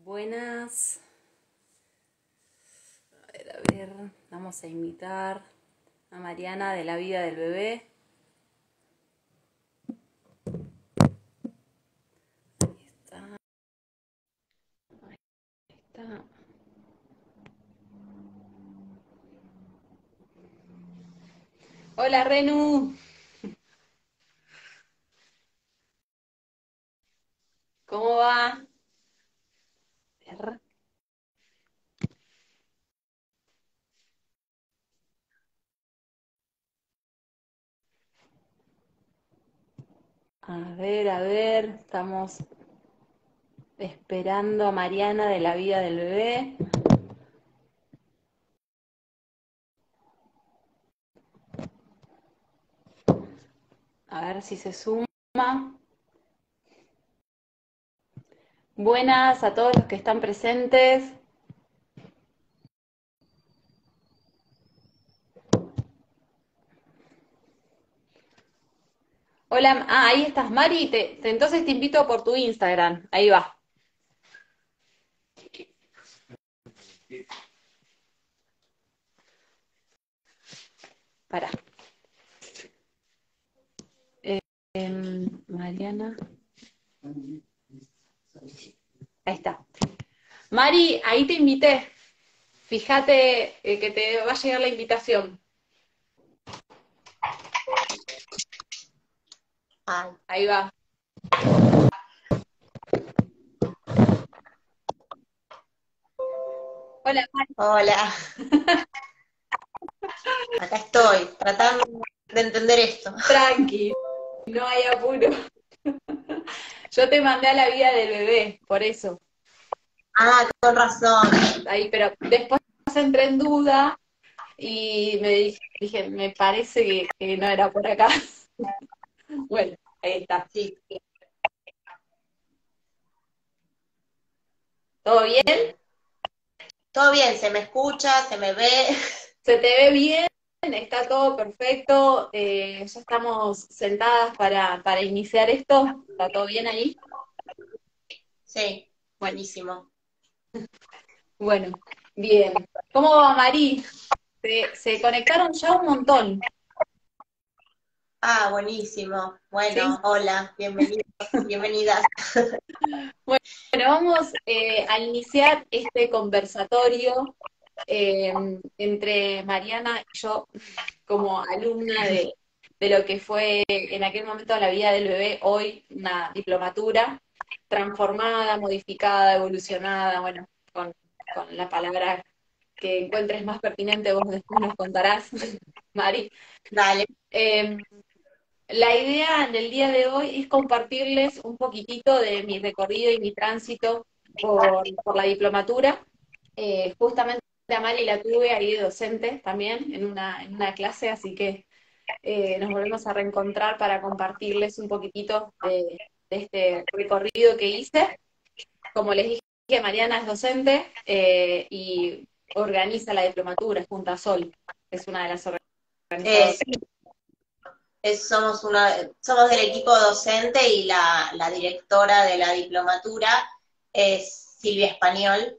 Buenas. A ver, vamos a invitar a Mariana de la vida del bebé. Ahí está. Ahí está. Hola, Renu. ¿Cómo va? A ver, estamos esperando a Mariana de la vida del bebé. A ver si se suma. Buenas a todos los que están presentes. Hola, ahí estás, Mari. Entonces te invito por tu Instagram. Ahí va. Para. Mariana. Ahí está. Mari, ahí te invité. Fíjate que te va a llegar la invitación. Ahí va. Hola, Mari. Hola, acá estoy, tratando de entender esto. Tranqui, no hay apuro. Yo te mandé a la vida del bebé, por eso. Ah, con razón. Ahí, pero después entré en duda y dije, me parece que no era por acá. Bueno, ahí está. Sí, sí, ¿Todo bien? bien. Todo bien, se me escucha, se me ve. ¿Se te ve bien? ¿Está todo perfecto? ¿Ya estamos sentadas para iniciar esto? ¿Está todo bien ahí? Sí, buenísimo. Bueno, bien. ¿Cómo va, Mari? Se conectaron ya un montón, Ah, buenísimo. ¿sí? Bueno, hola, bienvenidos, bienvenidas. Bueno, vamos a iniciar este conversatorio entre Mariana y yo como alumna de lo que fue en aquel momento la vida del bebé, hoy una diplomatura transformada, modificada, evolucionada, bueno, con la palabra que encuentres más pertinente, vos después nos contarás, Mari. Dale. Eh, la idea del día de hoy es compartirles un poquitito de mi recorrido y mi tránsito por la diplomatura. Justamente a Mari la tuve ahí de docente también en una clase, así que nos volvemos a reencontrar para compartirles un poquitito de este recorrido que hice. Como les dije, Mariana es docente y organiza la diplomatura junto a Sol, es una de las organizadoras. Sí, somos del equipo docente y la directora de la diplomatura es Silvia Español,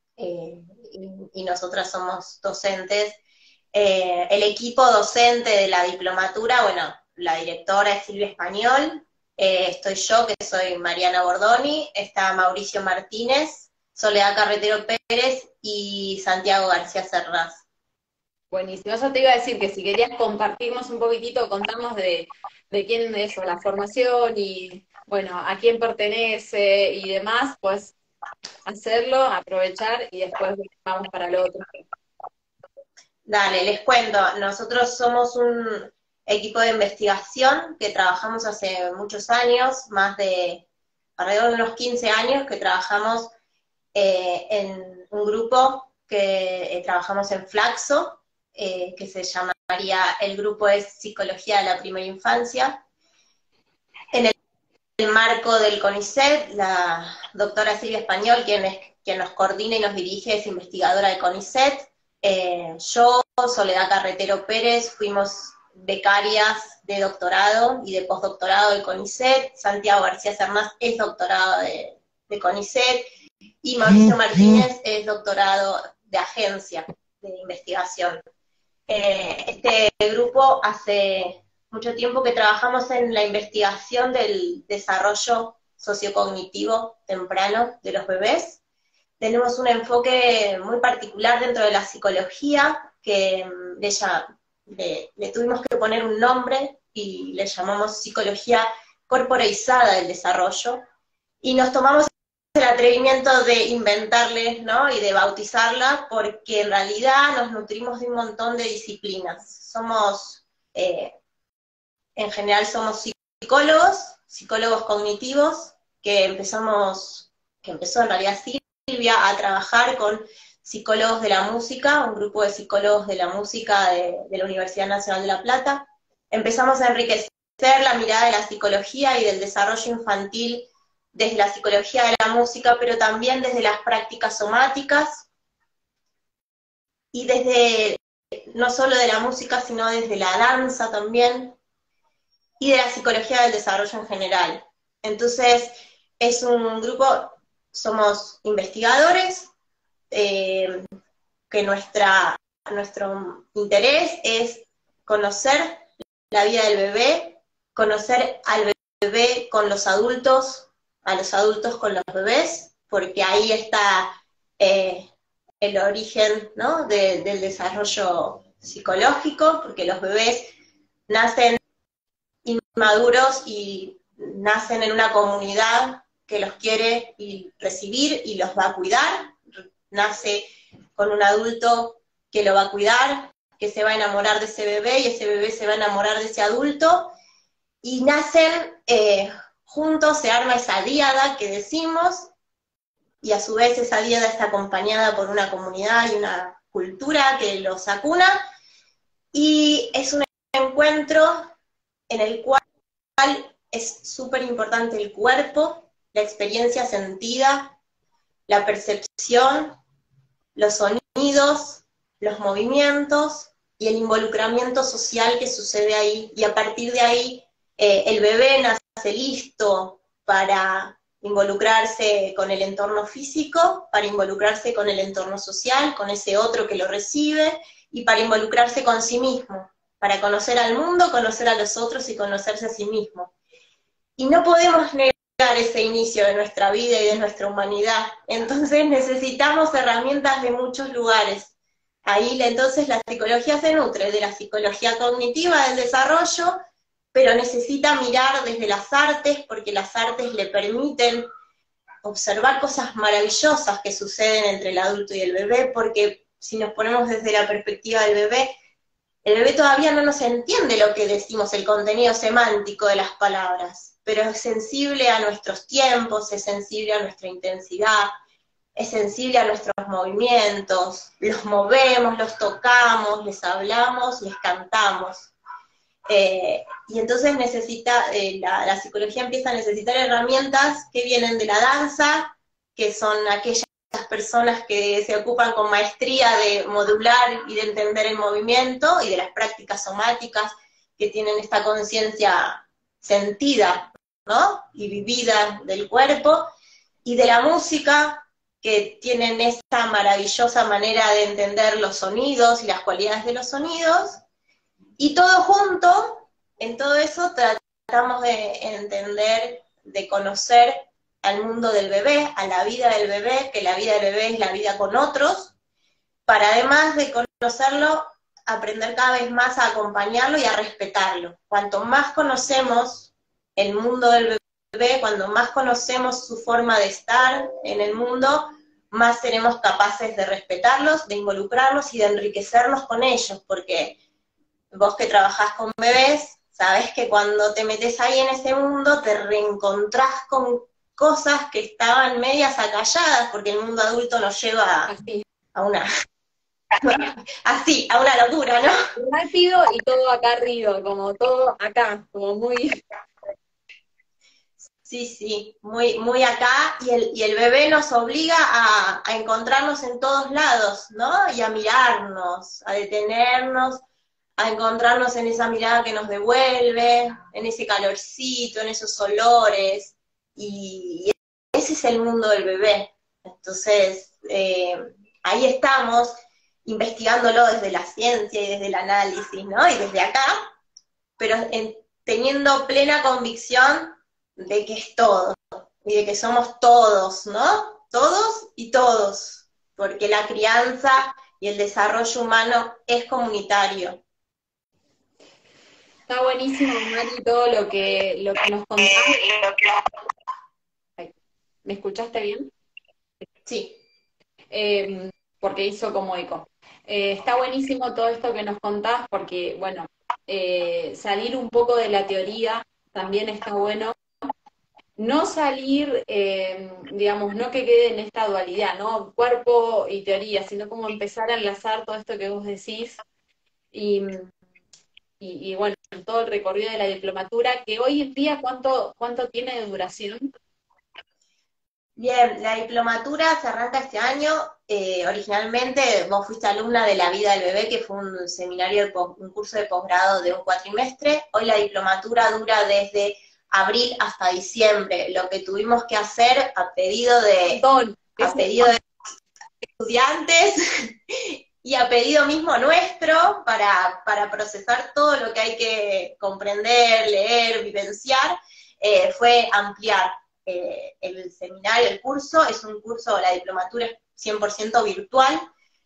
y nosotras somos docentes. El equipo docente de la diplomatura, bueno, la directora es Silvia Español, estoy yo, que soy Mariana Bordoni, está Mauricio Martínez, Soledad Carretero Pérez y Santiago García Cerraz. Buenísimo, eso te iba a decir que si querías compartirnos un poquitito, contarnos de quién es o la formación y, bueno, a quién pertenece y demás, pues hacerlo, aprovechar y después vamos para lo otro. Dale, les cuento, nosotros somos un equipo de investigación que trabajamos hace muchos años, más de alrededor de unos 15 años que trabajamos en un grupo que trabajamos en Flaxo, que se llamaría, el grupo es Psicología de la Primera Infancia. En el marco del CONICET, la doctora Silvia Español, quien nos coordina y nos dirige, es investigadora de CONICET. Yo, Soledad Carretero Pérez, fuimos becarias de doctorado y de postdoctorado de CONICET. Santiago García Cernas es doctorado de CONICET. y Mauricio Martínez es doctorado de agencia de investigación. Este grupo hace mucho tiempo que trabajamos en la investigación del desarrollo sociocognitivo temprano de los bebés. Tenemos un enfoque muy particular dentro de la psicología, que le tuvimos que poner un nombre y le llamamos psicología corporeizada del desarrollo, y nos tomamos el atrevimiento de inventarle, ¿no? Y de bautizarla, porque en realidad nos nutrimos de un montón de disciplinas. En general somos psicólogos cognitivos, que empezó en realidad Silvia a trabajar con psicólogos de la música, un grupo de psicólogos de la música de la Universidad Nacional de La Plata. Empezamos a enriquecer la mirada de la psicología y del desarrollo infantil desde la psicología de la música, pero también desde las prácticas somáticas, y desde, no solo de la música, sino desde la danza también, y de la psicología del desarrollo en general. Entonces, es un grupo, somos investigadores, que nuestro interés es conocer la vida del bebé, conocer al bebé con los adultos, a los adultos con los bebés, porque ahí está el origen, ¿no? Del desarrollo psicológico, porque los bebés nacen inmaduros y nacen en una comunidad que los quiere recibir y los va a cuidar, nace con un adulto que lo va a cuidar, que se va a enamorar de ese bebé, y ese bebé se va a enamorar de ese adulto, y nacen juntos, se arma esa díada que decimos, y a su vez esa díada está acompañada por una comunidad y una cultura que los acuna, y es un encuentro en el cual es súper importante el cuerpo, la experiencia sentida, la percepción, los sonidos, los movimientos y el involucramiento social que sucede ahí, y a partir de ahí el bebé nace listo para involucrarse con el entorno físico, para involucrarse con el entorno social, con ese otro que lo recibe, y para involucrarse con sí mismo, para conocer al mundo, conocer a los otros y conocerse a sí mismo. Y no podemos negar ese inicio de nuestra vida y de nuestra humanidad, entonces necesitamos herramientas de muchos lugares. Ahí entonces la psicología se nutre de la psicología cognitiva del desarrollo, pero necesita mirar desde las artes, porque las artes le permiten observar cosas maravillosas que suceden entre el adulto y el bebé, porque si nos ponemos desde la perspectiva del bebé, el bebé todavía no nos entiende lo que decimos, el contenido semántico de las palabras, pero es sensible a nuestros tiempos, es sensible a nuestra intensidad, es sensible a nuestros movimientos, los movemos, los tocamos, les hablamos, les cantamos. Y entonces la psicología empieza a necesitar herramientas que vienen de la danza, que son aquellas personas que se ocupan con maestría de modular y de entender el movimiento, y de las prácticas somáticas que tienen esta conciencia sentida, ¿no? Y vivida del cuerpo, y de la música, que tienen esta maravillosa manera de entender los sonidos y las cualidades de los sonidos, y todo junto, en todo eso tratamos de entender, de conocer al mundo del bebé, a la vida del bebé, que la vida del bebé es la vida con otros, para además de conocerlo, aprender cada vez más a acompañarlo y a respetarlo. Cuanto más conocemos el mundo del bebé, cuanto más conocemos su forma de estar en el mundo, más seremos capaces de respetarlos, de involucrarlos y de enriquecernos con ellos, porque vos que trabajás con bebés, sabés que cuando te metes ahí en ese mundo, te reencontrás con cosas que estaban medias acalladas, porque el mundo adulto nos lleva a una a una locura, ¿no? Rápido y todo acá arriba, como todo acá, como muy... Sí, muy, muy acá, y el bebé nos obliga a encontrarnos en todos lados, ¿no? Y a mirarnos, a detenernos, a encontrarnos en esa mirada que nos devuelve, en ese calorcito, en esos olores, y ese es el mundo del bebé. Entonces, ahí estamos investigándolo desde la ciencia y desde el análisis, ¿no? Y desde acá, pero teniendo plena convicción de que es todo, y de que somos todos, ¿no? Todos y todos, porque la crianza y el desarrollo humano es comunitario. Está buenísimo, Mari, todo lo que nos contás. Ay, ¿me escuchaste bien? Sí. Porque hizo como eco. Está buenísimo todo esto que nos contás, porque, bueno, salir un poco de la teoría también está bueno. No salir, digamos, no que quede en esta dualidad, ¿no? Cuerpo y teoría, sino como empezar a enlazar todo esto que vos decís y, y bueno, todo el recorrido de la diplomatura, que hoy en día, ¿cuánto tiene de duración? Bien, la diplomatura se arranca este año. Originalmente vos fuiste alumna de La Vida del Bebé, que fue un seminario, un curso de posgrado de un cuatrimestre. Hoy la diplomatura dura desde abril hasta diciembre. Lo que tuvimos que hacer Don, a pedido de estudiantes y a pedido mismo nuestro para procesar todo lo que hay que comprender, leer, vivenciar, fue ampliar el seminario, el curso. Es un curso, la diplomatura es 100% virtual.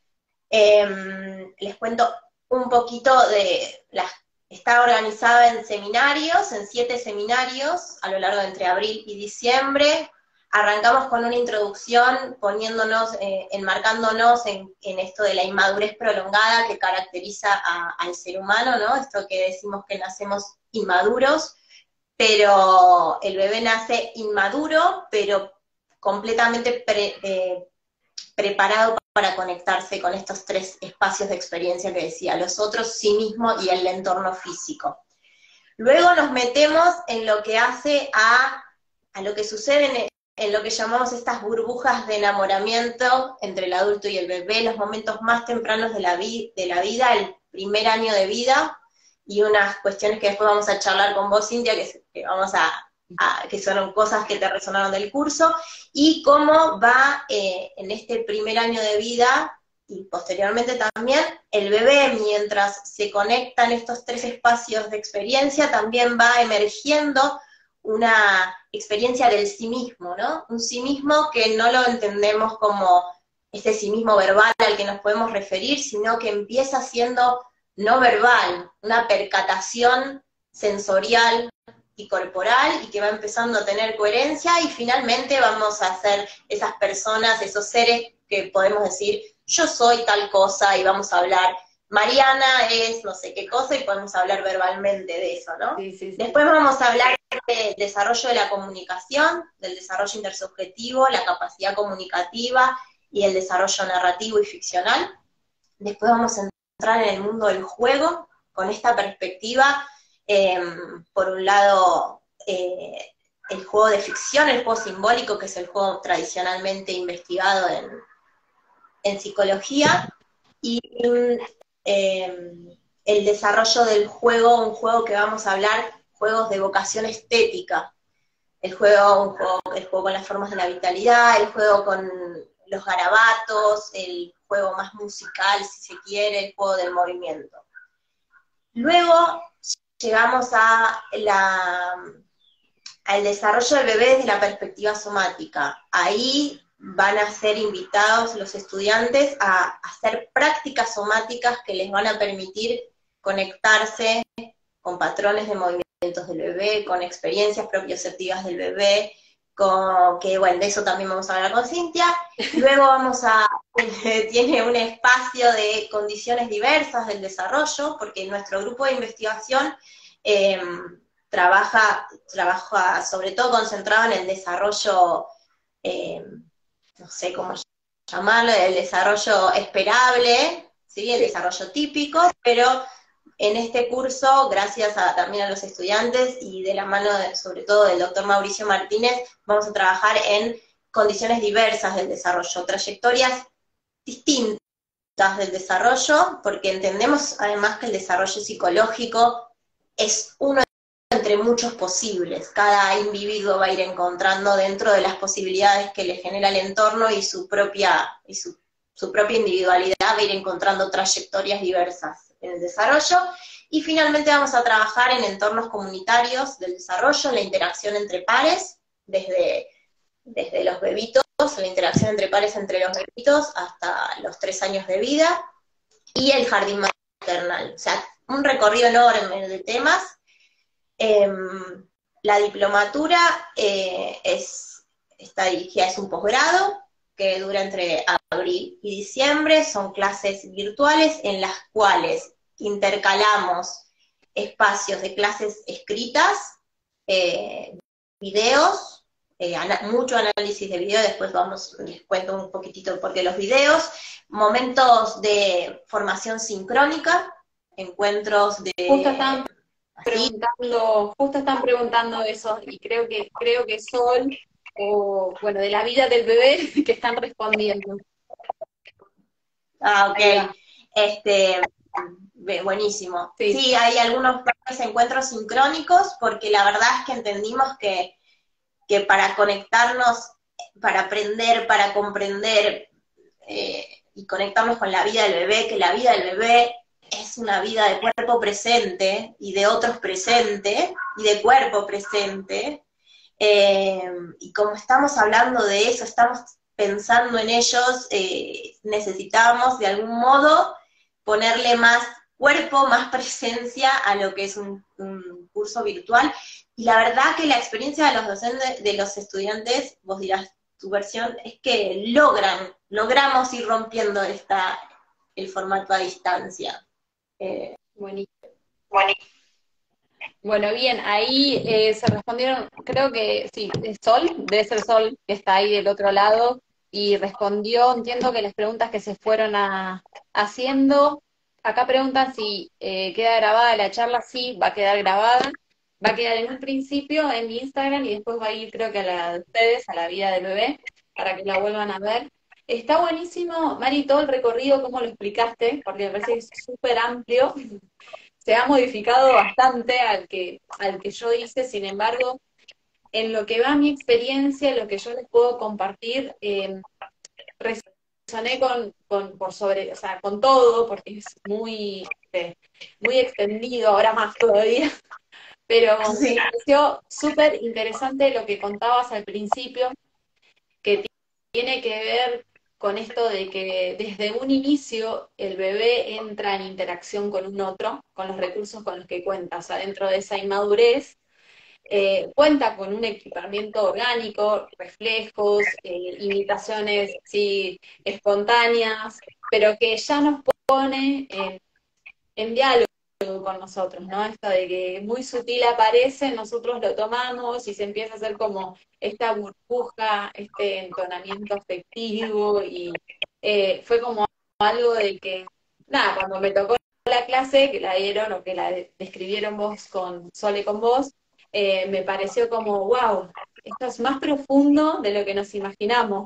Les cuento un poquito está organizada en seminarios, en 7 seminarios, a lo largo de entre abril y diciembre. Arrancamos con una introducción poniéndonos, enmarcándonos en esto de la inmadurez prolongada que caracteriza al ser humano, ¿no? Esto que decimos que nacemos inmaduros, pero el bebé nace inmaduro, pero completamente preparado para conectarse con estos 3 espacios de experiencia que decía, los otros, sí mismo y el entorno físico. Luego nos metemos en lo que hace a lo que sucede en lo que llamamos estas burbujas de enamoramiento entre el adulto y el bebé, los momentos más tempranos de la vida, el primer año de vida, y unas cuestiones que después vamos a charlar con vos, Cintia, que vamos que son cosas que te resonaron del curso, y cómo va en este primer año de vida, y posteriormente también, el bebé, mientras se conectan estos 3 espacios de experiencia, también va emergiendo una experiencia del sí mismo, ¿no? Un sí mismo que no lo entendemos como ese sí mismo verbal al que nos podemos referir, sino que empieza siendo no verbal, una percatación sensorial y corporal, y que va empezando a tener coherencia, y finalmente vamos a ser esas personas, esos seres que podemos decir, yo soy tal cosa, y vamos a hablar, Mariana es no sé qué cosa, y podemos hablar verbalmente de eso, ¿no? Sí, sí, sí. Después vamos a hablar del desarrollo de la comunicación, del desarrollo intersubjetivo, la capacidad comunicativa y el desarrollo narrativo y ficcional. Después vamos a entrar en el mundo del juego, con esta perspectiva, por un lado, el juego de ficción, el juego simbólico, que es el juego tradicionalmente investigado en psicología, y el desarrollo del juego, un juego que vamos a hablar, juegos de vocación estética, el juego con las formas de la vitalidad, el juego con los garabatos, el juego más musical, si se quiere, el juego del movimiento. Luego llegamos al desarrollo del bebé desde la perspectiva somática. Ahí van a ser invitados los estudiantes a hacer prácticas somáticas que les van a permitir conectarse con patrones de movimientos del bebé, con experiencias propioceptivas del bebé, que bueno, de eso también vamos a hablar con Cintia. Luego tiene un espacio de condiciones diversas del desarrollo, porque nuestro grupo de investigación trabaja sobre todo concentrado en el desarrollo, no sé cómo llamarlo, el desarrollo esperable, ¿sí? El desarrollo típico, pero en este curso, gracias también a los estudiantes y de la mano sobre todo del doctor Mauricio Martínez, vamos a trabajar en condiciones diversas del desarrollo, trayectorias distintas del desarrollo, porque entendemos además que el desarrollo psicológico es uno entre muchos posibles. Cada individuo va a ir encontrando dentro de las posibilidades que le genera el entorno y su propia individualidad, va a ir encontrando trayectorias diversas en el desarrollo. Y finalmente vamos a trabajar en entornos comunitarios del desarrollo, la interacción entre pares, desde los bebitos, la interacción entre pares entre los bebitos hasta los 3 años de vida, y el jardín maternal. O sea, un recorrido enorme de temas. La diplomatura está dirigida, es un posgrado que dura entre abril y diciembre, son clases virtuales en las cuales intercalamos espacios de clases escritas, videos, mucho análisis de video, después les cuento un poquitito por qué los videos, momentos de formación sincrónica, encuentros de... Justo están preguntando eso, y creo que Sol, o bueno, de la vida del bebé, que están respondiendo. Ah, ok. Buenísimo. Sí, hay algunos encuentros sincrónicos, porque la verdad es que entendimos que para conectarnos, para aprender, para comprender y conectarnos con la vida del bebé, que la vida del bebé es una vida de cuerpo presente y de otros presente y de cuerpo presente, y como estamos hablando de eso, estamos pensando en ellos, necesitamos de algún modo ponerle más cuerpo, más presencia a lo que es un curso virtual. Y la verdad que la experiencia de los docentes, de los estudiantes, vos dirás tu versión, es que logramos ir rompiendo el formato a distancia. Buenísimo. Bueno, bien, ahí se respondieron, creo que sí, es Sol, debe ser Sol, que está ahí del otro lado, y respondió, entiendo que las preguntas que se fueron haciendo, acá preguntan si queda grabada la charla. Sí, va a quedar grabada, va a quedar en un principio en mi Instagram y después va a ir, creo que a la de ustedes, a la vida del bebé, para que la vuelvan a ver. Está buenísimo, Mari, todo el recorrido, cómo lo explicaste, porque me parece que es súper amplio. Se ha modificado bastante al que yo hice. Sin embargo, en lo que va mi experiencia, lo que yo les puedo compartir, resoné o sea, con todo, porque es muy extendido, ahora más todavía, pero Sí. me pareció súper interesante lo que contabas al principio, que tiene que ver con esto de que desde un inicio el bebé entra en interacción con un otro, con los recursos con los que cuenta. O sea, dentro de esa inmadurez, cuenta con un equipamiento orgánico, reflejos, imitaciones sí, espontáneas, pero que ya nos pone en diálogo con nosotros, ¿no? Esto de que muy sutil aparece, nosotros lo tomamos y se empieza a hacer como esta burbuja, este entonamiento afectivo, y fue como algo de que, nada, cuando me tocó la clase, que la dieron o que la describieron vos con Sole con vos, me pareció como, wow, esto es más profundo de lo que nos imaginamos.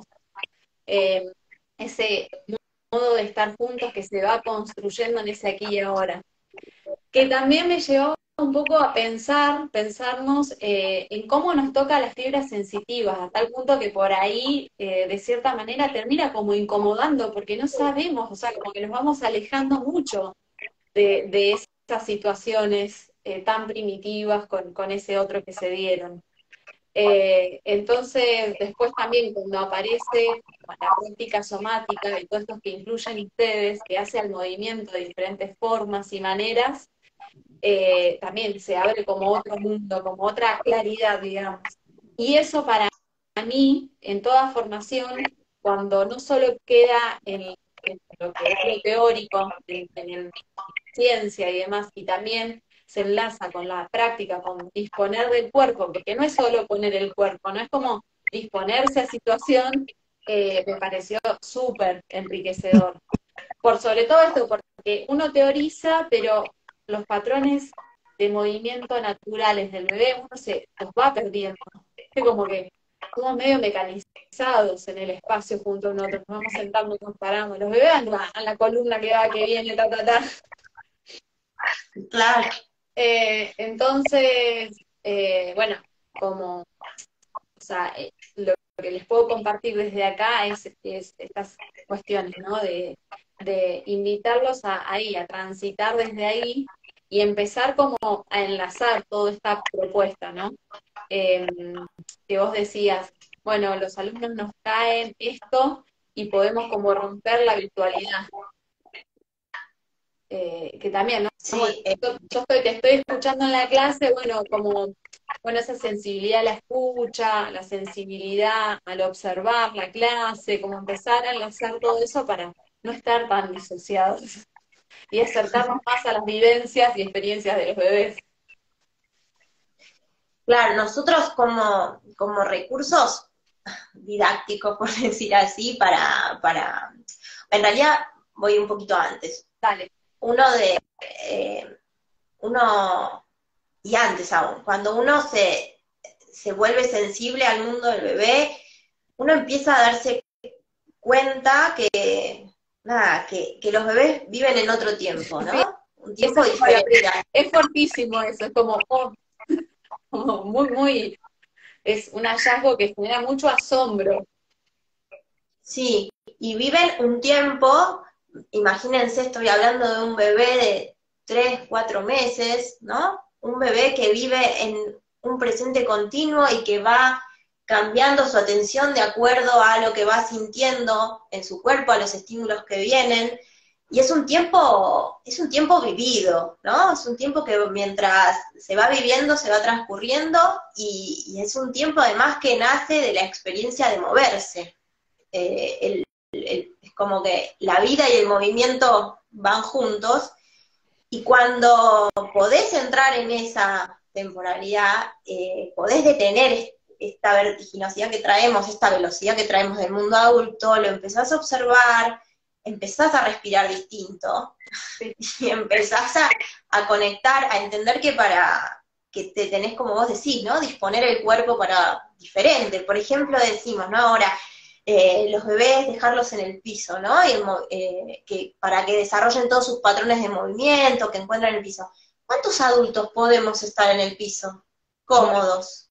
Ese modo de estar juntos que se va construyendo en ese aquí y ahora, que también me llevó un poco a pensarnos en cómo nos toca las fibras sensitivas, a tal punto que por ahí, de cierta manera, termina como incomodando, porque no sabemos, o sea, como que nos vamos alejando mucho de esas situaciones tan primitivas con ese otro que se dieron. Entonces, después también cuando aparece la práctica somática y todo esto que incluyen ustedes, que hace al movimiento de diferentes formas y maneras, también se abre como otro mundo, como otra claridad, digamos. Y eso para mí, en toda formación, cuando no solo queda en lo que es lo teórico, en ciencia y demás, y también se enlaza con la práctica, con disponer del cuerpo, porque no es solo poner el cuerpo, no es como disponerse a situación, me pareció súper enriquecedor. Por sobre todo esto, porque uno teoriza, pero los patrones de movimiento naturales del bebé uno se los va perdiendo. Es como que somos medio mecanizados en el espacio junto a un otro, nos vamos sentando y nos paramos. Los bebés andan en la columna que va, que viene, ta, ta, ta. Claro. Entonces, bueno, como, o sea, lo que les puedo compartir desde acá es estas cuestiones, ¿no? De invitarlos ahí, a transitar desde ahí y empezar como a enlazar toda esta propuesta, ¿no? Eh, que vos decías, bueno, los alumnos nos caen esto y podemos como romper la virtualidad. Que también, ¿no? Bueno, Sí, te estoy escuchando en la clase, bueno, como, bueno, esa sensibilidad a la escucha, la sensibilidad al observar la clase, como empezar a enlazar todo eso para no estar tan disociados y acercarnos más a las vivencias y experiencias de los bebés. claro, nosotros como recursos didácticos, por decir así, en realidad voy un poquito antes. Dale. Uno de, eh, uno, y antes aún, cuando uno se vuelve sensible al mundo del bebé, uno empieza a darse cuenta que los bebés viven en otro tiempo, Sí, ¿no? Un esa tiempo es como la diferente. primera. Es fortísimo eso, es como, oh, como muy, muy, es un hallazgo que genera mucho asombro. Sí, y viven un tiempo, imagínense, estoy hablando de un bebé de 3, 4 meses, ¿no? Un bebé que vive en un presente continuo y que va cambiando su atención de acuerdo a lo que va sintiendo en su cuerpo, a los estímulos que vienen. Y es un tiempo vivido, ¿no? Es un tiempo que mientras se va viviendo, se va transcurriendo, y es un tiempo además que nace de la experiencia de moverse. Es como que la vida y el movimiento van juntos, y cuando podés entrar en esa temporalidad, podés detener esta vertiginosidad que traemos, esta velocidad que traemos del mundo adulto, lo empezás a observar, empezás a respirar distinto, Sí. y empezás a conectar, a entender que te tenés, como vos decís, ¿no? Disponer el cuerpo para diferente. Por ejemplo, decimos, ¿no? Ahora, los bebés dejarlos en el piso, ¿no? Para que desarrollen todos sus patrones de movimiento, que encuentran el piso. ¿Cuántos adultos podemos estar en el piso? Bueno, Cómodos.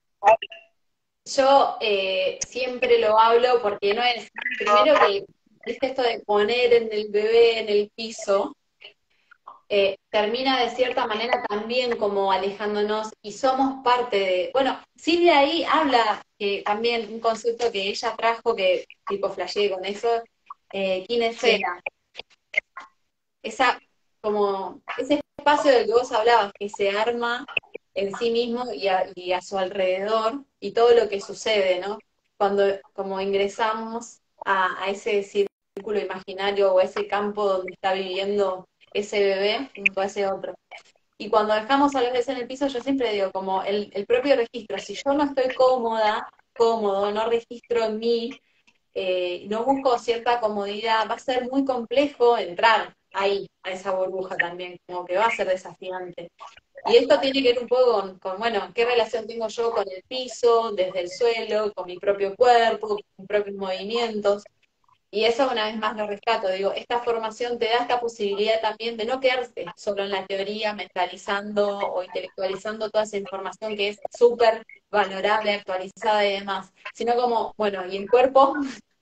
yo siempre lo hablo porque no es, primero que, viste esto de poner en el bebé en el piso, termina de cierta manera también como alejándonos y somos parte de, bueno, Silvia ahí habla también un concepto que ella trajo que tipo flasheé con eso, Sí. kinesfera, esa, como, ese espacio del que vos hablabas, que se arma en sí mismo y a su alrededor, y todo lo que sucede, ¿no? Cuando como ingresamos a ese círculo imaginario o a ese campo donde está viviendo ese bebé junto a ese otro. Y cuando dejamos a los bebés en el piso, yo siempre digo, como el propio registro, si yo no estoy cómoda, cómodo, no registro en mí, no busco cierta comodidad, va a ser muy complejo entrar ahí, a esa burbuja también, como que va a ser desafiante. Y esto tiene que ver un poco bueno, qué relación tengo yo con el piso, desde el suelo, con mi propio cuerpo, con mis propios movimientos. Y eso una vez más lo rescato, digo, esta formación te da esta posibilidad también de no quedarte solo en la teoría, mentalizando o intelectualizando toda esa información que es súper valorable, actualizada y demás, sino como, bueno, ¿y el cuerpo?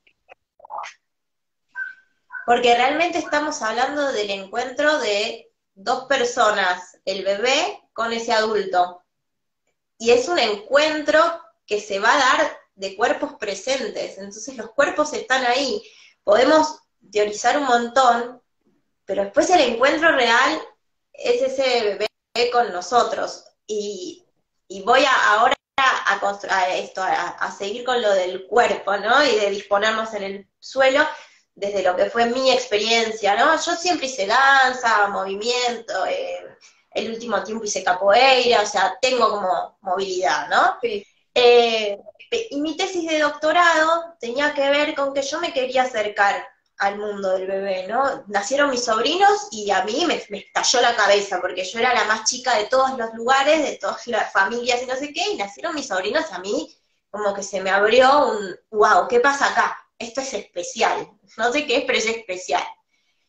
Porque realmente estamos hablando del encuentro de dos personas, el bebé con ese adulto. Y es un encuentro que se va a dar de cuerpos presentes, entonces los cuerpos están ahí. Podemos teorizar un montón, pero después el encuentro real es ese bebé con nosotros. Y voy ahora a seguir con lo del cuerpo, ¿no? Y de disponernos en el suelo desde lo que fue mi experiencia, ¿no? Yo siempre hice danza, movimiento, el último tiempo hice capoeira, o sea, tengo como movilidad, ¿no? Sí, Eh, y mi tesis de doctorado tenía que ver con que yo me quería acercar al mundo del bebé, ¿no? Nacieron mis sobrinos y a mí me estalló la cabeza, porque yo era la más chica de todos los lugares, de todas las familias y no sé qué, y nacieron mis sobrinos y a mí como que se me abrió wow, ¿qué pasa acá? Esto es especial. No sé qué es, pero es especial.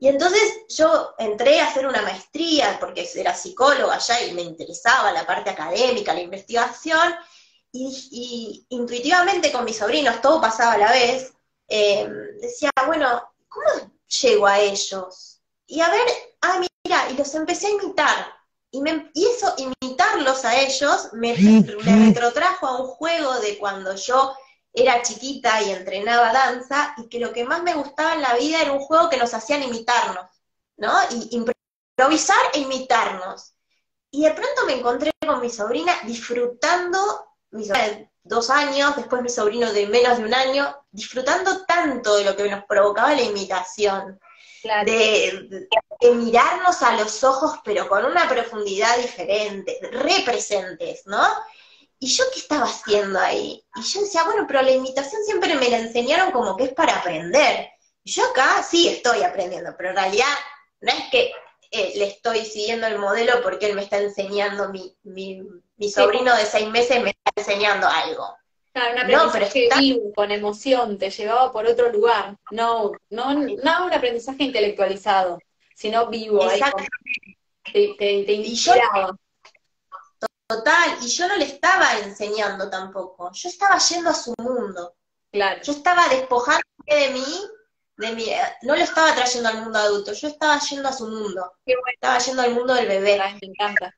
Y entonces yo entré a hacer una maestría, porque era psicóloga ya y me interesaba la parte académica, la investigación, y intuitivamente con mis sobrinos, todo pasaba a la vez, decía, bueno, ¿cómo llego a ellos? Y a ver, mira, y los empecé a imitar. Y eso, imitarlos a ellos, me retrotrajo a un juego de cuando yo era chiquita y entrenaba danza, y que lo que más me gustaba en la vida era un juego que nos hacían imitarnos, ¿no? Y improvisar e imitarnos. Y de pronto me encontré con mi sobrina disfrutando, mi sobrina de 2 años, después mi sobrino de menos de 1 año, disfrutando tanto de lo que nos provocaba la imitación, Claro. de mirarnos a los ojos, pero con una profundidad diferente, representes, ¿no? ¿Y yo qué estaba haciendo ahí? Y yo decía, bueno, pero la imitación siempre me la enseñaron como que es para aprender. Y yo acá sí estoy aprendiendo, pero en realidad no es que le estoy siguiendo el modelo porque él me está enseñando, mi sobrino de 6 meses me está enseñando algo. Claro, un No, pero aprendizaje vivo, con emoción, te llevaba por otro lugar. No un aprendizaje intelectualizado, sino vivo, ahí exacto. te Y yo, inspiraba. total, y yo no le estaba enseñando tampoco, yo estaba yendo a su mundo. Claro. Yo estaba despojándome de mí, no lo estaba trayendo al mundo adulto, yo estaba yendo a su mundo, Qué bueno, estaba yendo al mundo del bebé. me encanta.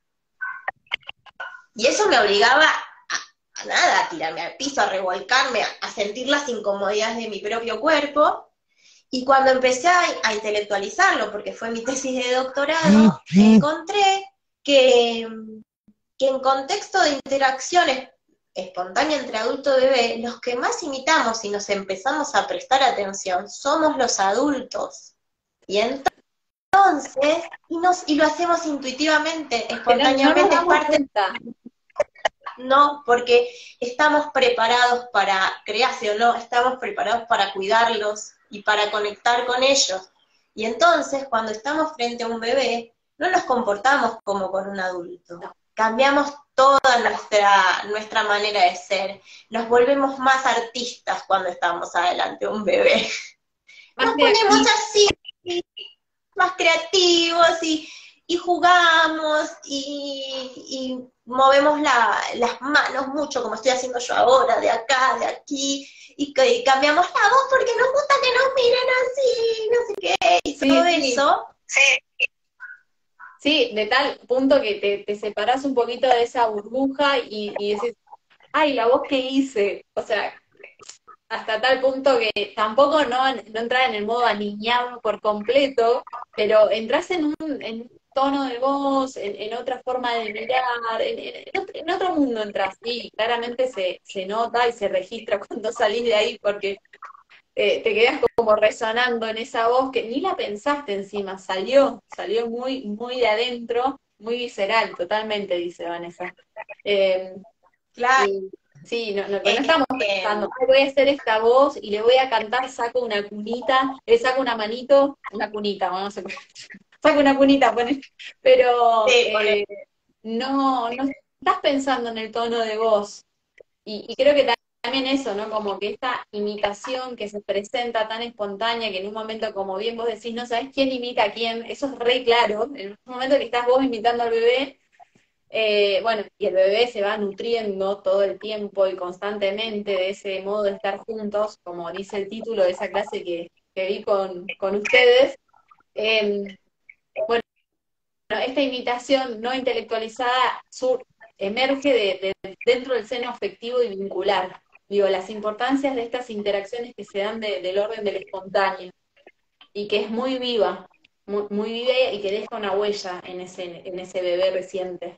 Y eso me obligaba a nada, a tirarme al piso, a revolcarme, a sentir las incomodidades de mi propio cuerpo. Y cuando empecé a intelectualizarlo, porque fue mi tesis de doctorado, encontré que, que en contexto de interacciones espontánea entre adulto y bebé, los que más imitamos y nos empezamos a prestar atención somos los adultos. Y entonces, y lo hacemos intuitivamente, Pero no nos espontáneamente, es damos parte, cuenta. no, porque estamos preparados para crearse o no, estamos preparados para cuidarlos y para conectar con ellos. Y entonces, cuando estamos frente a un bebé, no nos comportamos como con un adulto. Cambiamos toda nuestra manera de ser. Nos volvemos más artistas cuando estamos adelante de un bebé. Más Nos ponemos creativo. así, más creativos y jugamos y movemos las manos mucho, como estoy haciendo yo ahora, de acá, de aquí, y cambiamos la voz porque nos gusta que nos miren así, no sé qué, y todo eso. Sí, de tal punto que te separás un poquito de esa burbuja y decís, ay, la voz que hice. O sea, hasta tal punto que tampoco no entrar en el modo aniñado por completo, pero entras en un tono de voz, en otra forma de mirar, en otro mundo entras. Y claramente se nota y se registra cuando salís de ahí porque te quedas como resonando en esa voz que ni la pensaste encima, salió muy, muy de adentro, muy visceral, totalmente, dice Vanessa. Eh, Claro, y sí, no es estamos que, pensando, "Ay, voy a hacer esta voz y le voy a cantar, saco una cunita, le saco una manito, una cunita, bueno, no sé, saco una cunita, pone, pero sí, no estás pensando en el tono de voz. Y creo que también eso, ¿no? Como que esta imitación que se presenta tan espontánea que en un momento, como bien vos decís, no sabés quién imita a quién, eso es re claro. En un momento que estás vos imitando al bebé, bueno, y el bebé se va nutriendo todo el tiempo y constantemente de ese modo de estar juntos, como dice el título de esa clase que vi con ustedes. Eh, bueno, esta imitación no intelectualizada emerge dentro del seno afectivo y vincular. Digo, las importancias de estas interacciones que se dan del orden del espontáneo y que es muy viva, muy viva y que deja una huella en ese bebé reciente.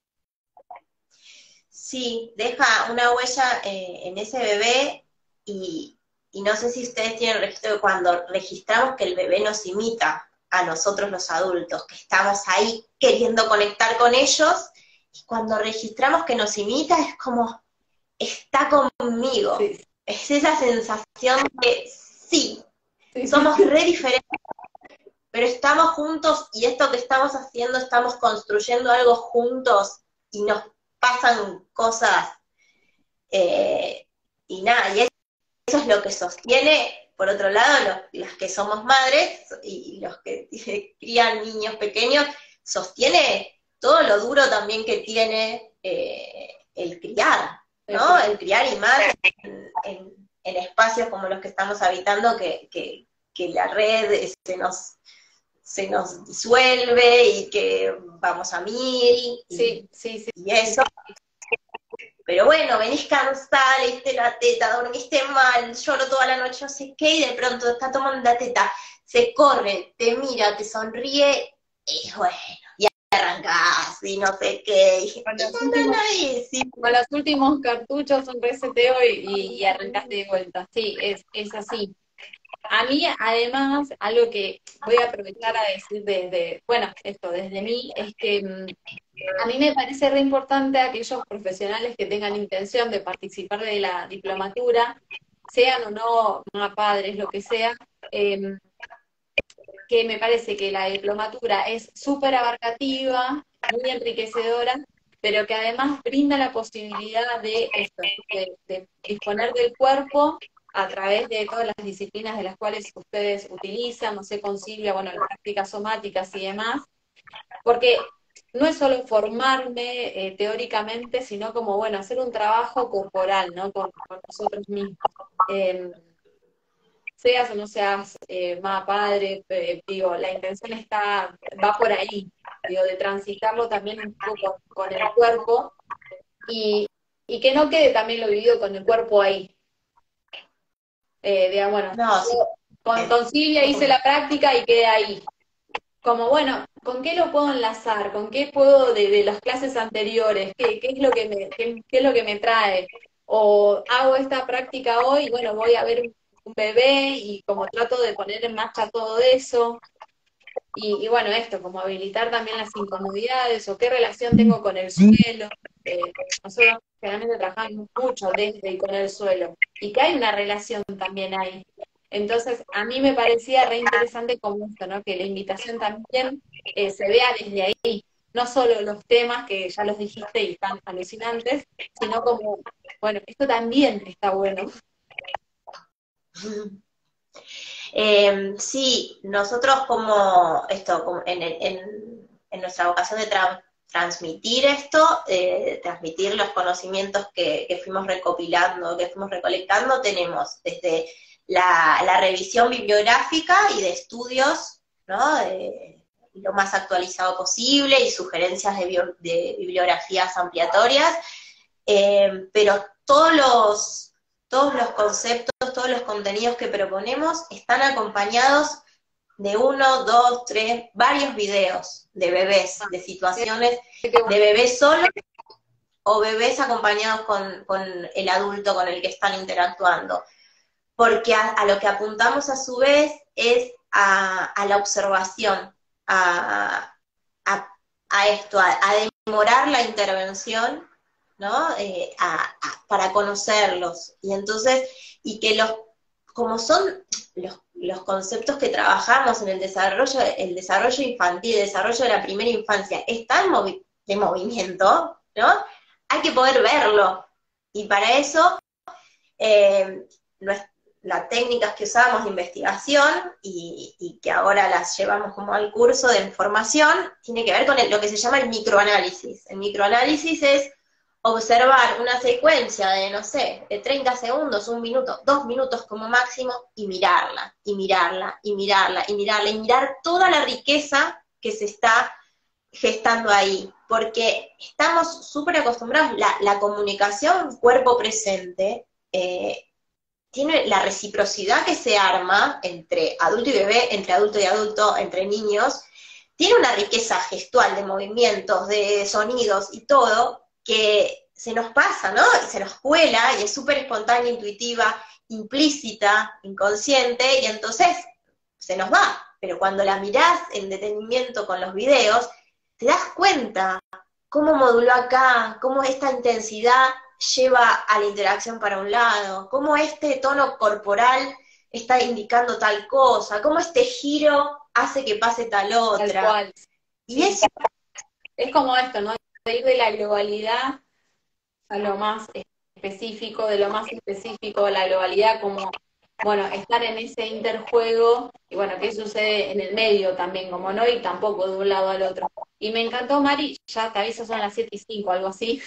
sí, deja una huella en ese bebé y no sé si ustedes tienen registro de cuando registramos que el bebé nos imita a nosotros los adultos, que estamos ahí queriendo conectar con ellos, y cuando registramos que nos imita es como, está conmigo. Sí, Es esa sensación de sí, sí, somos sí. re diferentes, pero estamos juntos y esto que estamos haciendo, estamos construyendo algo juntos y nos pasan cosas, eh, y nada, y eso es lo que sostiene por otro lado, las que somos madres y los que crían niños pequeños, sostiene todo lo duro también que tiene el criar, ¿no? El criar y más en espacios como los que estamos habitando, que la red se nos disuelve y que vamos a mil, sí. Y eso. Pero bueno, venís cansada, le diste la teta, dormiste mal, lloro toda la noche, no sé qué, y de pronto está tomando la teta, se corre, te mira, te sonríe, y bueno, y arrancás, y no sé qué, y con los últimos cartuchos, un reseteo y arrancaste de vuelta. Sí, es así. A mí, además, algo que voy a aprovechar a decir desde mí, es que a mí me parece re importante a aquellos profesionales que tengan intención de participar de la diplomatura, sean o no padres, lo que sea, eh, que me parece que la diplomatura es súper abarcativa, muy enriquecedora, pero que además brinda la posibilidad de esto, de disponer del cuerpo a través de todas las disciplinas de las cuales ustedes utilizan, no sé, concilia, bueno, las prácticas somáticas y demás, porque no es solo formarme teóricamente, sino como, bueno, hacer un trabajo corporal, ¿no? Con nosotros mismos. Eh, Seas o no seas más padre, digo, la intención va por ahí, digo, de transitarlo también un poco con el cuerpo y, y que no quede también lo vivido con el cuerpo ahí. Digamos, bueno, no, sí, yo con Silvia hice la práctica y quedé ahí. Como, bueno, ¿con qué lo puedo enlazar? ¿Con qué puedo de las clases anteriores? ¿Qué es lo que qué es lo que me trae? O hago esta práctica hoy, bueno, voy a ver un bebé y como trato de poner en marcha todo eso. Y bueno, esto, como habilitar también las incomodidades o qué relación tengo con el suelo. Nosotros generalmente trabajamos mucho desde y con el suelo. Y que hay una relación también ahí. Entonces, a mí me parecía re interesante como esto, ¿no? Que la invitación también se vea desde ahí. No solo los temas que ya los dijiste y están alucinantes, sino como, bueno, esto también está bueno. Sí, nosotros como esto, en nuestra vocación de transmitir esto, transmitir los conocimientos que fuimos recopilando, que fuimos recolectando, tenemos desde la revisión bibliográfica y de estudios, ¿no? Lo más actualizado posible y sugerencias de bibliografías ampliatorias, pero todos los conceptos, todos los contenidos que proponemos están acompañados de uno, dos, tres, varios videos de bebés, de situaciones de bebés solos o bebés acompañados con el adulto con el que están interactuando. Porque a lo que apuntamos a su vez es a la observación, a esto, a demorar la intervención, ¿no? Para conocerlos. Y entonces, y que como son los conceptos que trabajamos en el desarrollo infantil, el desarrollo de la primera infancia, está de movimiento, ¿no? Hay que poder verlo. Y para eso, las técnicas que usamos de investigación y que ahora las llevamos como al curso de formación, tiene que ver con lo que se llama el microanálisis. El microanálisis es observar una secuencia de, no sé, de 30 segundos, 1 minuto, 2 minutos como máximo, y mirarla, y mirarla, y mirarla, y mirarla, y mirar toda la riqueza que se está gestando ahí, porque estamos súper acostumbrados, la comunicación cuerpo presente, tiene la reciprocidad que se arma entre adulto y bebé, entre adulto y adulto, entre niños, tiene una riqueza gestual de movimientos, de sonidos y todo, que se nos pasa, ¿no? Y se nos cuela, y es súper espontánea, intuitiva, implícita, inconsciente, y entonces se nos va. Pero cuando la mirás en detenimiento con los videos, te das cuenta cómo moduló acá, cómo esta intensidad lleva a la interacción para un lado, cómo este tono corporal está indicando tal cosa, cómo este giro hace que pase tal otra. Tal cual. Y eso es como esto, ¿no? De ir de la globalidad a lo más específico, de lo más específico, la globalidad como bueno, estar en ese interjuego, y bueno, qué sucede en el medio también, como no ir tampoco de un lado al otro. Y me encantó, Mari, ya te aviso, son las 7:05, algo así,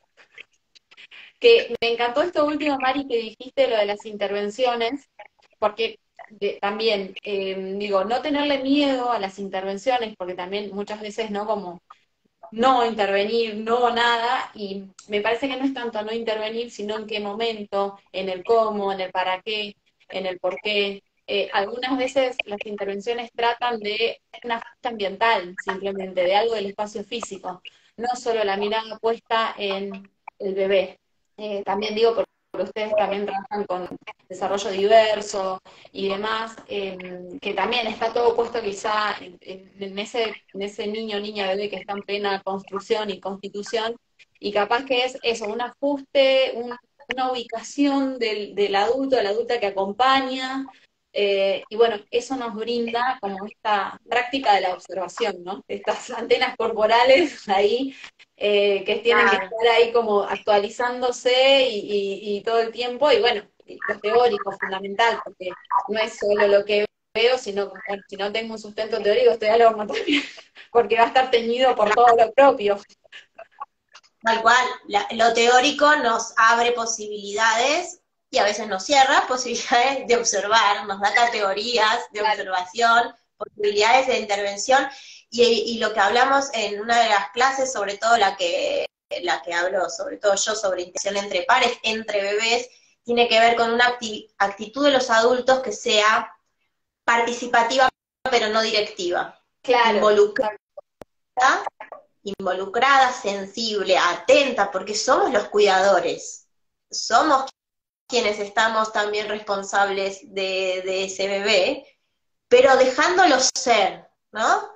que me encantó esto último, Mari, que dijiste, lo de las intervenciones, porque también, digo, no tenerle miedo a las intervenciones, porque también muchas veces, ¿no? Como no intervenir, no nada, y me parece que no es tanto no intervenir, sino en qué momento, en el cómo, en el para qué, en el por qué. Algunas veces las intervenciones tratan de una ajuste ambiental, simplemente, de algo del espacio físico, no solo la mirada puesta en el bebé. También digo, porque ustedes también trabajan con desarrollo diverso y demás, que también está todo puesto quizá en ese niño, niña, bebé que está en plena construcción y constitución, y capaz que es eso, un ajuste, una ubicación del adulto, de la adulta que acompaña, y bueno, eso nos brinda como esta práctica de la observación, ¿no? Estas antenas corporales ahí que tienen que Claro. estar ahí como actualizándose y todo el tiempo, y bueno, lo teórico fundamental, porque no es solo lo que veo, sino que bueno, si no tengo un sustento teórico, estoy a lo también, porque va a estar teñido por todo lo propio. Tal cual, lo teórico nos abre posibilidades y a veces nos cierra posibilidades de observar, nos da categorías de Claro. observación, posibilidades de intervención, y lo que hablamos en una de las clases, sobre todo la que hablo, sobre todo yo, sobre interacción entre pares, entre bebés, tiene que ver con una actitud de los adultos que sea participativa pero no directiva, Claro, involucrada, involucrada, sensible, atenta, porque somos los cuidadores, somos quienes estamos también responsables de ese bebé, pero dejándolo ser, ¿no?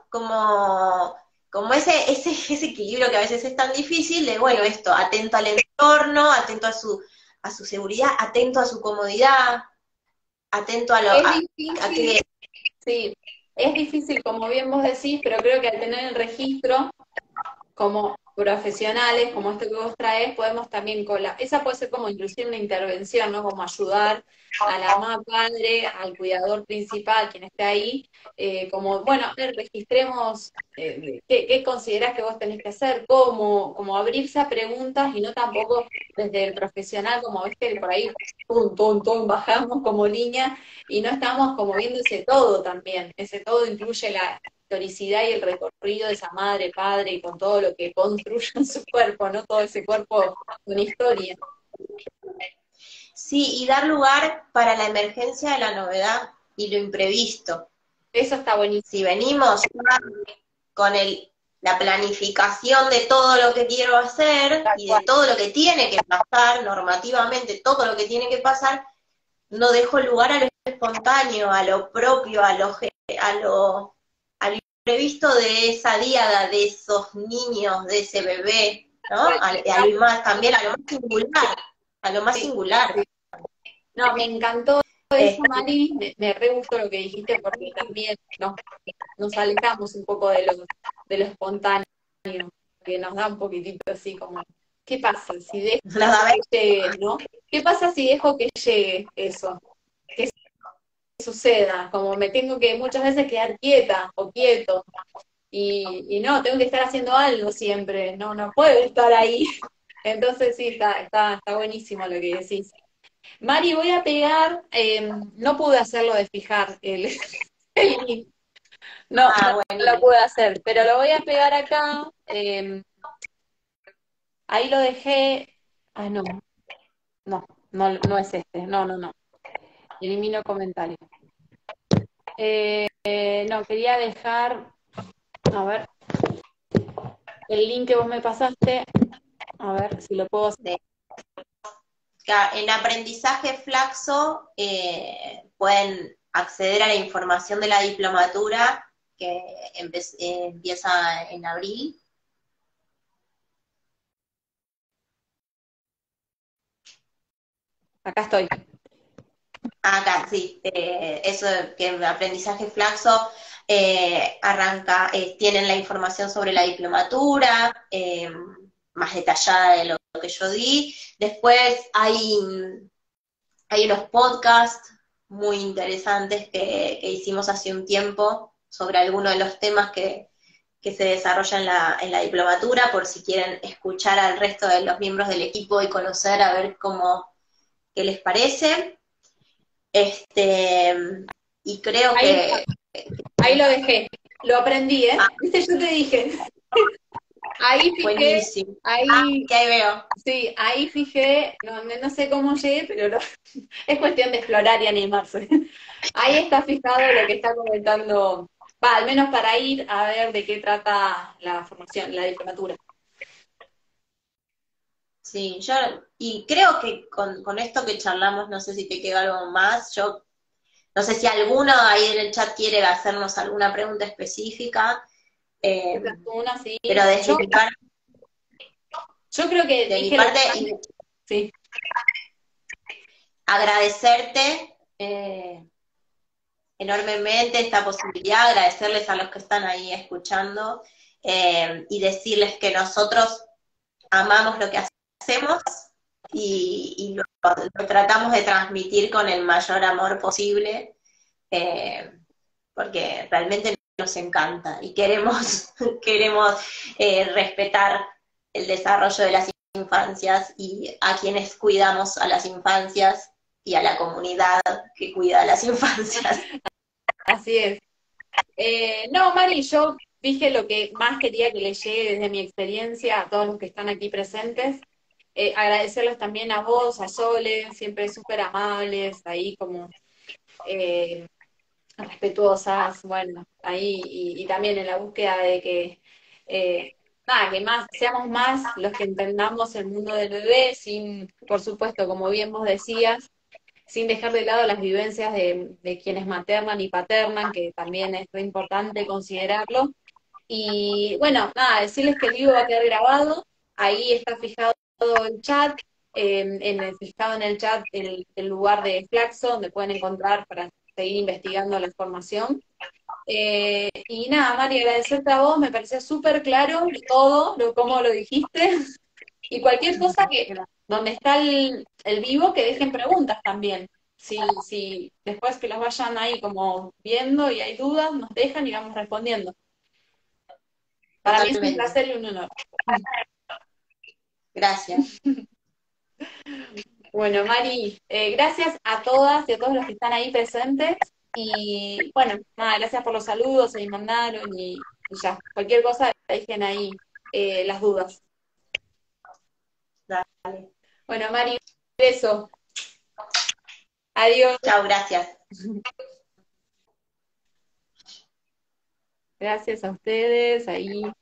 Como ese equilibrio que a veces es tan difícil de, bueno, esto, atento al entorno, atento a su seguridad, atento a su comodidad, atento es a que... difícil, sí, es difícil como bien vos decís, pero creo que al tener el registro como profesionales, como esto que vos traes, podemos también esa puede ser como inclusive una intervención, ¿no? Como ayudar a la mamá, padre, al cuidador principal, quien esté ahí, como, bueno, a ver, registremos qué considerás que vos tenés que hacer, como abrirse a preguntas y no tampoco desde el profesional, como ves que por ahí, bajamos como línea y no estamos como viendo ese todo también, ese todo incluye la historicidad y el recorrido de esa madre, padre, y con todo lo que construye en su cuerpo, ¿no? Todo ese cuerpo con historia. Sí, y dar lugar para la emergencia de la novedad y lo imprevisto. Eso está buenísimo. Si venimos con la planificación de todo lo que quiero hacer Tal y de cual. todo lo que tiene que pasar, normativamente, todo lo que tiene que pasar, no dejo lugar a lo espontáneo, a lo propio, a lo imprevisto de esa diada, de esos niños, de ese bebé, ¿no? También a lo más singular, a lo más Sí, singular. sí. No, me encantó eso, Este, Mari, me re gustó lo que dijiste porque también nos alejamos un poco de lo espontáneo, que nos da un poquitito así como, ¿qué pasa si dejo nada, que llegue, ¿no? ¿Qué pasa si dejo que llegue eso? Que suceda, como me tengo que muchas veces quedar quieta o quieto, y no, tengo que estar haciendo algo siempre, no puedo estar ahí. Entonces sí, está buenísimo lo que decís. Mari, voy a pegar, no pude hacerlo de fijar el link, no lo bueno, pude hacer, pero lo voy a pegar acá, ahí lo dejé, no, no es este, no, elimino comentario. No, quería dejar, a ver, el link que vos me pasaste, a ver si lo puedo hacer. en aprendizaje Flaxo pueden acceder a la información de la diplomatura que empieza en abril. Acá estoy. Acá, sí, eso que aprendizaje Flaxo arranca, tienen la información sobre la diplomatura, más detallada de lo que yo di. Después hay unos podcasts muy interesantes que hicimos hace un tiempo sobre algunos de los temas que se desarrollan en la diplomatura, por si quieren escuchar al resto de los miembros del equipo y conocer a ver qué les parece. Y creo Ahí, que... ahí lo dejé, lo aprendí, ¿eh? Ah, ¿Viste? Yo te dije. Ahí fijé, buenísimo. ahí, Que ahí veo. sí, ahí fijé, no sé cómo llegué, pero es cuestión de explorar y animarse. Ahí está fijado lo que está comentando, va, al menos para ir a ver de qué trata la formación, la diplomatura. Sí, y creo que con esto que charlamos, no sé si te quedó algo más, yo no sé si alguno ahí en el chat quiere hacernos alguna pregunta específica, eh, Esa es una, sí. pero Yo creo que de mi dije lo parte, que más, sí. agradecerte enormemente esta posibilidad, agradecerles a los que están ahí escuchando y decirles que nosotros amamos lo que hacemos y lo tratamos de transmitir con el mayor amor posible, porque realmente nos encanta y queremos respetar el desarrollo de las infancias y a quienes cuidamos a las infancias y a la comunidad que cuida a las infancias. Así es. No, Mari, yo dije lo que más quería que le llegue desde mi experiencia a todos los que están aquí presentes. Agradecerles también a vos, a Sole, siempre súper amables, ahí como eh, respetuosas, bueno, ahí y también en la búsqueda de que, nada, que más, seamos más los que entendamos el mundo del bebé, sin, por supuesto, como bien vos decías, sin dejar de lado las vivencias de quienes maternan y paternan, que también es muy importante considerarlo. Y bueno, nada, decirles que el video va a quedar grabado, ahí está fijado el chat, fijado en el chat el lugar de Flaxo, donde pueden encontrar para seguir investigando la información. Y nada, Mari, agradecerte a vos, me pareció súper claro todo, cómo lo dijiste, y cualquier cosa que, donde está el vivo, que dejen preguntas también. Si después que las vayan ahí como viendo y hay dudas, nos dejan y vamos respondiendo. Para mí es un Totalmente. placer y un honor. Gracias. Bueno, Mari, gracias a todas y a todos los que están ahí presentes. Y bueno, nada, gracias por los saludos que me mandaron y ya, cualquier cosa dejen ahí las dudas. Dale. Bueno, Mari, un beso. Adiós. Chao, gracias. Gracias a ustedes. Ahí.